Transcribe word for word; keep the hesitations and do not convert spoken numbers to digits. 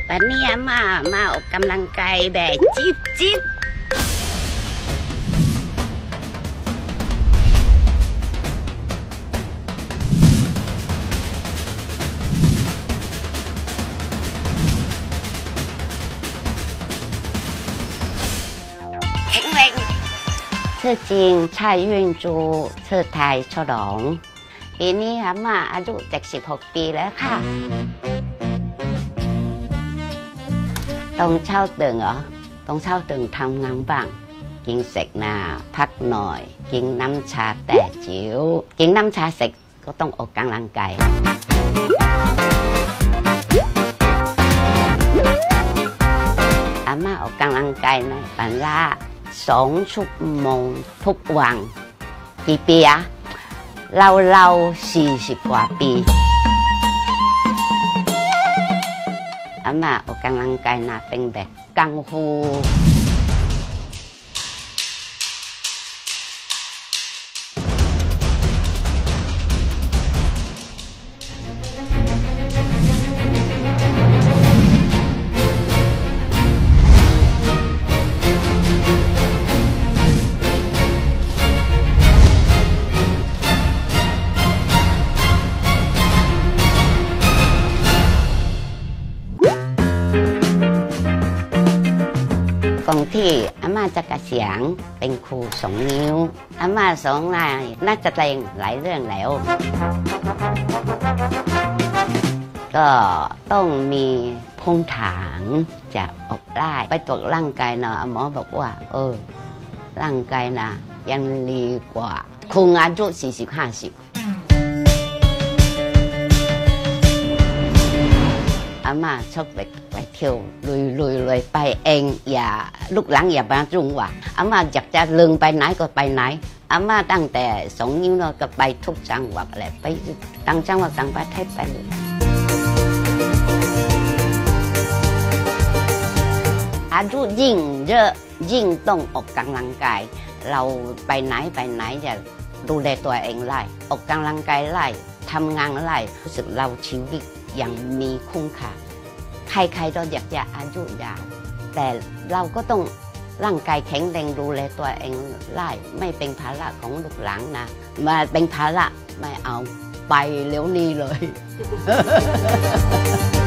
วันนี้มามาออกกำลังกายแบบจิ๊บจิ๊บแข็งแรงชื่อจริงชายยืนจูชื่อไทยฉลองปีนี้อาม่าอายุเจ็ดสิบหกปีแล้วค่ะต้องเช่าตึงเหรอต้องเช่าตึงทำงานบ้างกินเสร็จนาพักหน่อยกินน้ำชาแต่จิ๋วกินน้ำชาเสร็จก็ต้องออกกำลังกายอาม่าออกกำลังกายในวันละสองชั่วโมงทุกวันกี่ปีอะเราเราสี่สิบกว่าปีอาม่าออกกำลังกายนะเป็นแบบกังฟูก่อนที่อาม่าจะเกษียณเป็นครูสองนิ้วอาม่าสองนายน่าจะแสดงหลายเรื่องแล้วก็ต้องมีภูมิฐานจะออกได้ไปตรวจร่างกายนะหมอบอกว่าเออร่างกายนะยังดีกว่าคนอายุสี่สิบห้าสิบอาม่าชอบไปไปเที่ยวลุยลุยลุยไปเองอย่าลูกหลังอย่ามาจุงว่าอาม่าอยากจะลืมไปไหนก็ไปไหนอาม่าตั้งแต่สองนิ้วเราก็ไปทุกจังหวัดเลยไปต่างจังหวัดต่างประเทศไปเลยอายุยิ่งเยอะยิ่งต้องออกกำลังกายเราไปไหนไปไหนจะดูแลตัวเองไล่ออกกำลังกายไล่ทำงานไล่รู้สึกเราชีวิตยังมีคุณค่าใครๆก็อยากจะอายุยาวแต่เราก็ต้องร่างกายแข็งแรงดูแลตัวเองได้ไม่เป็นภาระของลูกหลานนะมาเป็นภาระไม่เอาไปเร็วนี้เลย